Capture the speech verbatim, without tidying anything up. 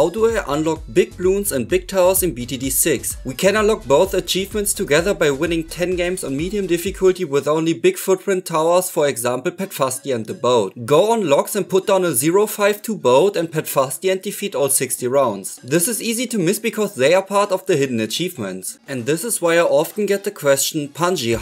how do I unlock big balloons and big towers in B T D six? We can unlock both achievements together by winning ten games on medium difficulty with only big footprint towers, for example Pet Fusty and the boat. Go on logs and put down a zero five two boat and Pet Fusty and defeat all sixty rounds. This is easy to miss because they are part of the hidden achievements. And this is why I often get the question, Punji,